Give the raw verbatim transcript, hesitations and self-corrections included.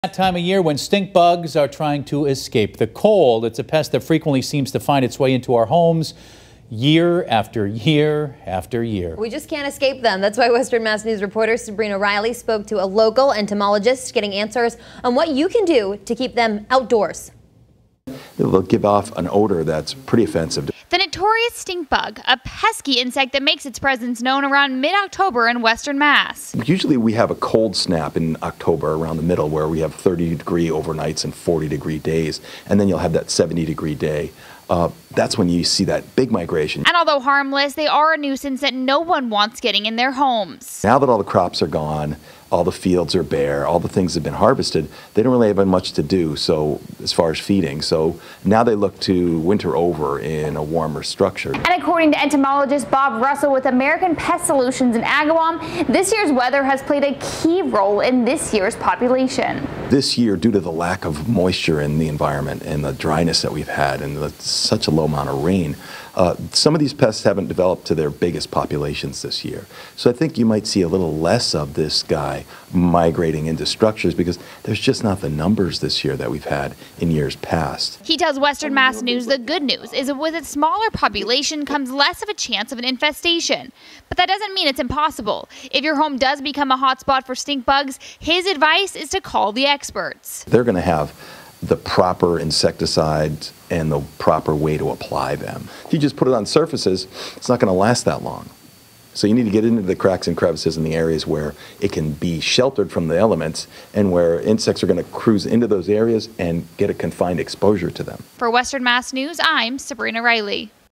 That time of year when stink bugs are trying to escape the cold. It's a pest that frequently seems to find its way into our homes year after year after year. We just can't escape them. That's why Western Mass News reporter Sabrina Riley spoke to a local entomologist, getting answers on what you can do to keep them outdoors. They'll give off an odor that's pretty offensive. The notorious stink bug, a pesky insect that makes its presence known around mid-October in Western Mass. Usually we have a cold snap in October around the middle where we have thirty degree overnights and forty degree days, and then you'll have that seventy degree day. Uh, that's when you see that big migration. And although harmless, they are a nuisance that no one wants getting in their homes. Now that all the crops are gone, all the fields are bare, all the things have been harvested, they don't really have much to do so as far as feeding. So now they look to winter over in a warmer structure. And according to entomologist Bob Russell with American Pest Solutions in Agawam, this year's weather has played a key role in this year's population. This year, due to the lack of moisture in the environment and the dryness that we've had and the, such a low amount of rain, uh, some of these pests haven't developed to their biggest populations this year. So I think you might see a little less of this guy migrating into structures because there's just not the numbers this year that we've had in years past. He tells Western Mass News the good news is that with its smaller population comes less of a chance of an infestation. But that doesn't mean it's impossible. If your home does become a hotspot for stink bugs, his advice is to call the experts. They're going to have the proper insecticides and the proper way to apply them. If you just put it on surfaces, it's not going to last that long. So you need to get into the cracks and crevices in the areas where it can be sheltered from the elements and where insects are going to cruise into those areas and get a confined exposure to them. For Western Mass News, I'm Sabrina Riley.